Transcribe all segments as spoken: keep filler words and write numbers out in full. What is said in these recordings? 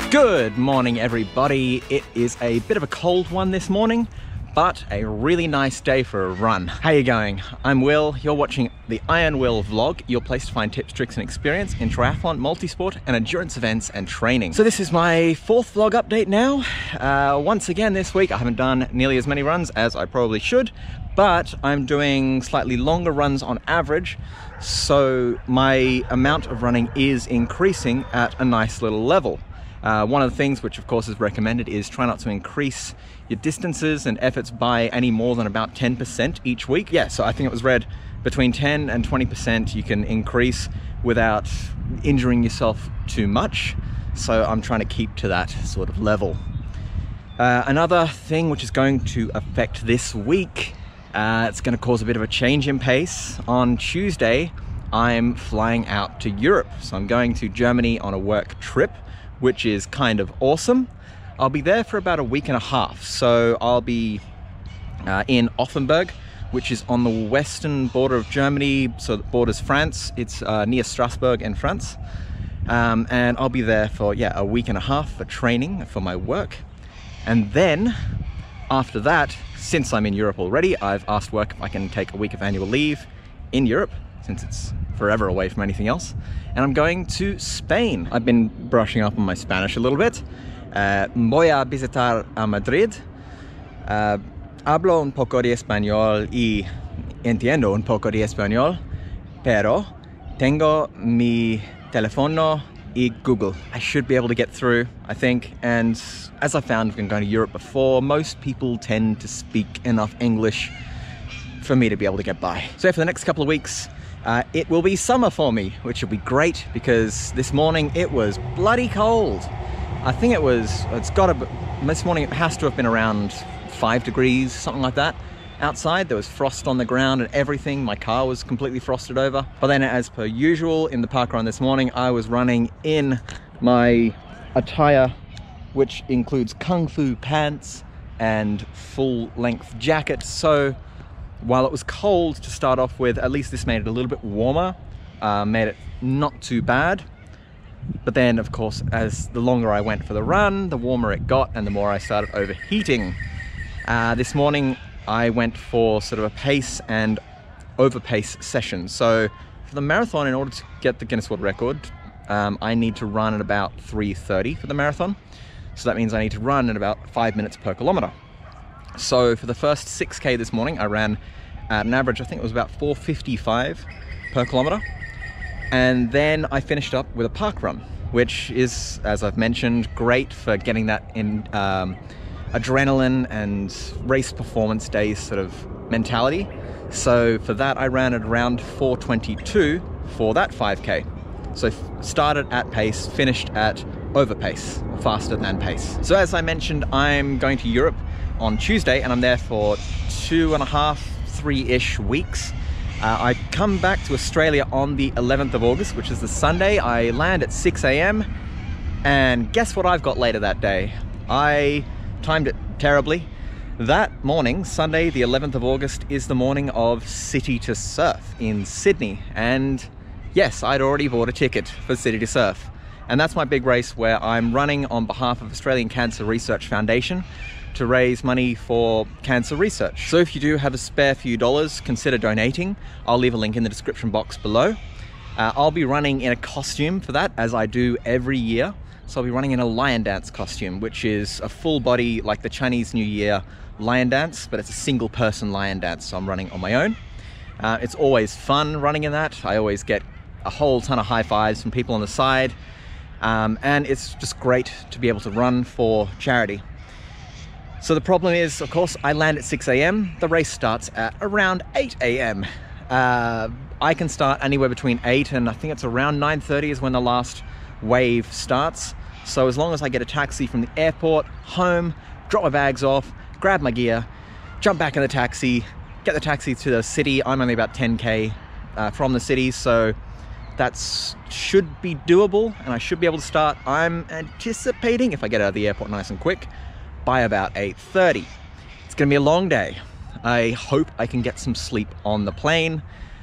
Good morning, everybody. It is a bit of a cold one this morning, but a really nice day for a run. How you going? I'm Will. You're watching the Iron Will vlog, your place to find tips, tricks, and experience in triathlon, multisport, and endurance events and training. So this is my fourth vlog update now. Uh, once again this week, I haven't done nearly as many runs as I probably should, but I'm doing slightly longer runs on average, so my amount of running is increasing at a nice little level. Uh, one of the things which of course is recommended is try not to increase your distances and efforts by any more than about ten percent each week. Yeah, so I think it was read between ten and twenty percent you can increase without injuring yourself too much. So I'm trying to keep to that sort of level. Uh, another thing which is going to affect this week, uh, it's going to cause a bit of a change in pace. On Tuesday, I'm flying out to Europe. So I'm going to Germany on a work trip, which is kind of awesome. I'll be there for about a week and a half. So I'll be uh, in Offenburg, which is on the western border of Germany, so it borders France. It's uh, near Strasbourg in France. Um, and I'll be there for, yeah, a week and a half for training for my work. And then after that, since I'm in Europe already, I've asked work if I can take a week of annual leave in Europe, since it's forever away from anything else. And I'm going to Spain. I've been brushing up on my Spanish a little bit. Uh, voy a visitar a Madrid. Uh, hablo un poco de español y entiendo un poco de español, pero tengo mi teléfono y Google. I should be able to get through, I think. And as I found when going to Europe before, most people tend to speak enough English for me to be able to get by. So for the next couple of weeks, Uh, it will be summer for me, which will be great because this morning it was bloody cold. I think it was, it's got to, this morning it has to have been around five degrees, something like that. Outside there was frost on the ground and everything. My car was completely frosted over. But then as per usual in the park run this morning, I was running in my attire, which includes Kung Fu pants and full length jacket. So while it was cold to start off with, at least this made it a little bit warmer, uh, made it not too bad. But then, of course, as the longer I went for the run, the warmer it got and the more I started overheating. Uh, this morning, I went for sort of a pace and over-pace session. So for the marathon, in order to get the Guinness World Record, um, I need to run at about three thirty for the marathon. So that means I need to run at about five minutes per kilometer. So for the first six K this morning, I ran at an average, I think it was about four fifty-five per kilometer. And then I finished up with a park run, which is, as I've mentioned, great for getting that in um, adrenaline and race performance days sort of mentality. So for that, I ran at around four twenty-two for that five K. So started at pace, finished at over pace, faster than pace. So as I mentioned, I'm going to Europe on Tuesday and I'm there for two and a half, three-ish weeks. Uh, I come back to Australia on the eleventh of August, which is the Sunday. I land at six A M and guess what I've got later that day? I timed it terribly. That morning, Sunday the eleventh of August, is the morning of City to Surf in Sydney. And yes, I'd already bought a ticket for City to Surf. And that's my big race where I'm running on behalf of Australian Cancer Research Foundation to raise money for cancer research. So if you do have a spare few dollars, consider donating. I'll leave a link in the description box below. Uh, I'll be running in a costume for that, as I do every year. So I'll be running in a lion dance costume, which is a full body, like the Chinese New Year lion dance, but it's a single person lion dance, so I'm running on my own. Uh, it's always fun running in that. I always get a whole ton of high fives from people on the side. Um, and it's just great to be able to run for charity. So the problem is, of course, I land at six A M The race starts at around eight A M Uh, I can start anywhere between eight and I think it's around nine thirty is when the last wave starts. So as long as I get a taxi from the airport home, drop my bags off, grab my gear, jump back in the taxi, get the taxi to the city. I'm only about ten K uh, from the city, so that's should be doable and I should be able to start. I'm anticipating, if I get out of the airport nice and quick, by about eight thirty. It's gonna be a long day. I hope I can get some sleep on the plane.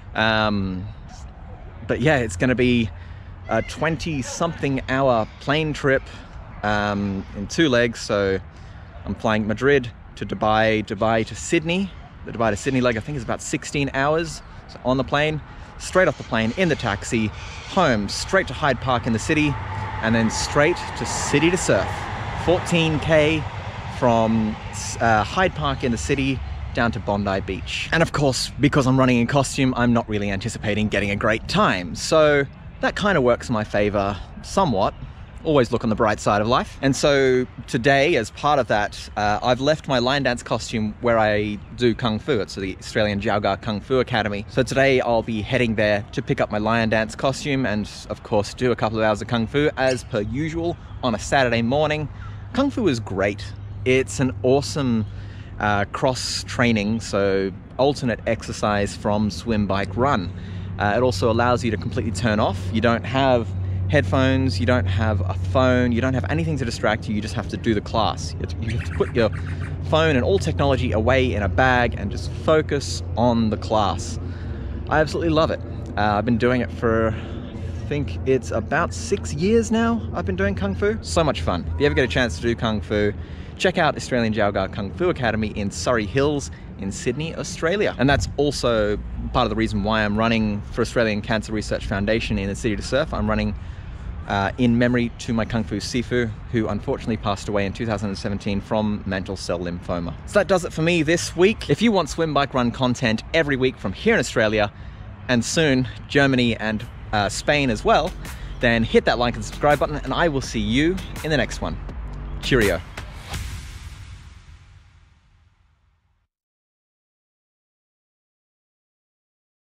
Um, but yeah, it's gonna be a twenty something hour plane trip um, in two legs. So I'm flying Madrid to Dubai, Dubai to Sydney. The Dubai to Sydney leg I think is about sixteen hours. So on the plane, straight off the plane, in the taxi, home, straight to Hyde Park in the city, and then straight to City to Surf. fourteen K from uh, Hyde Park in the city down to Bondi Beach. And of course, because I'm running in costume, I'm not really anticipating getting a great time. So that kind of works in my favor somewhat. Always look on the bright side of life. And so today, as part of that, uh, I've left my line dance costume where I do Kung Fu. It's the Australian Jiaoga Kung Fu Academy. So today I'll be heading there to pick up my lion dance costume and of course do a couple of hours of Kung Fu as per usual on a Saturday morning. Kung Fu is great. It's an awesome uh, cross training, so alternate exercise from swim, bike, run. Uh, it also allows you to completely turn off. You don't have headphones, you don't have a phone, you don't have anything to distract you, you just have to do the class. You have to put your phone and all technology away in a bag and just focus on the class. I absolutely love it. Uh, I've been doing it for, I think it's about six years now I've been doing Kung Fu. So much fun. If you ever get a chance to do Kung Fu, check out Australian Jiaoga Kung Fu Academy in Surrey Hills in Sydney, Australia. And that's also part of the reason why I'm running for Australian Cancer Research Foundation in the City to Surf. I'm running uh, in memory to my Kung Fu Sifu, who unfortunately passed away in two thousand seventeen from mantle cell lymphoma. So that does it for me this week. If you want swim, bike, run content every week from here in Australia, and soon Germany and uh, Spain as well, then hit that like and subscribe button, and I will see you in the next one. Cheerio.